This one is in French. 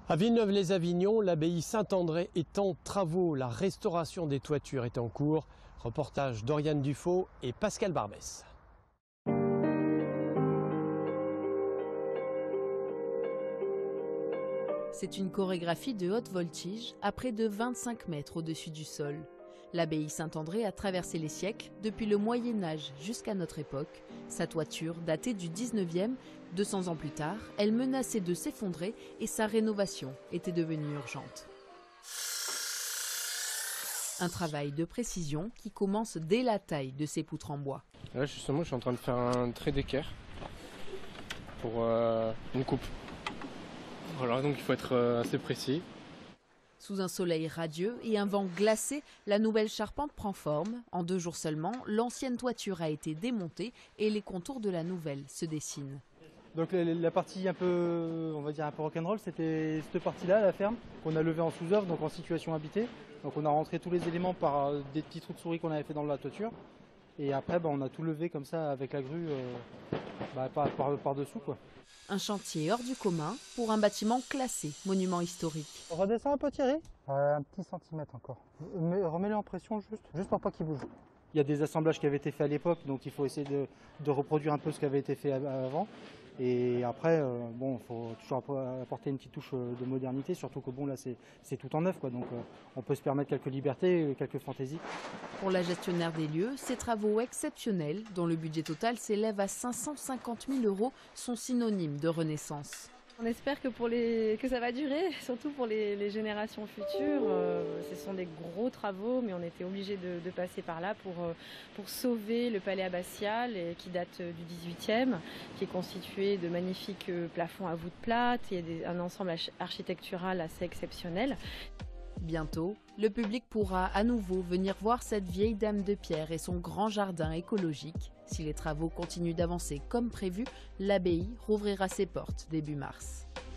À Villeneuve-les-Avignon, l'abbaye Saint-André est en travaux. La restauration des toitures est en cours. Reportage d'Oriane Dufaux et Pascal Barbès. C'est une chorégraphie de haute voltige à près de 25 mètres au-dessus du sol. L'abbaye Saint-André a traversé les siècles, depuis le Moyen-Âge jusqu'à notre époque. Sa toiture, datée du 19e, 200 ans plus tard, elle menaçait de s'effondrer et sa rénovation était devenue urgente. Un travail de précision qui commence dès la taille de ces poutres en bois. Là justement je suis en train de faire un trait d'équerre pour une coupe. Voilà, donc il faut être assez précis. Sous un soleil radieux et un vent glacé, la nouvelle charpente prend forme. En 2 jours seulement, l'ancienne toiture a été démontée et les contours de la nouvelle se dessinent. Donc la partie un peu, on va dire un peu rock'n'roll, c'était cette partie-là, la ferme, qu'on a levée en sous-œuvre, donc en situation habitée. Donc on a rentré tous les éléments par des petits trous de souris qu'on avait fait dans la toiture. Et après, on a tout levé comme ça avec la grue par-dessous, quoi. Un chantier hors du commun pour un bâtiment classé monument historique. On redescend un peu, Thierry. Un petit centimètre encore. Mais remets-le en pression juste pour pas qu'il bouge. Il y a des assemblages qui avaient été faits à l'époque, donc il faut essayer de reproduire un peu ce qui avait été fait avant. Et après, il faut toujours apporter une petite touche de modernité, surtout que là c'est tout en neuf, quoi. Donc on peut se permettre quelques libertés, quelques fantaisies. Pour la gestionnaire des lieux, ces travaux exceptionnels, dont le budget total s'élève à 550 000 €, sont synonymes de renaissance. On espère que ça va durer, surtout pour les générations futures. Ce sont des gros travaux, mais on était obligé de passer par là pour sauver le palais abbatial qui date du 18e, qui est constitué de magnifiques plafonds à voûte plate et un ensemble architectural assez exceptionnel. Bientôt, le public pourra à nouveau venir voir cette vieille dame de pierre et son grand jardin écologique. Si les travaux continuent d'avancer comme prévu, l'abbaye rouvrira ses portes début mars.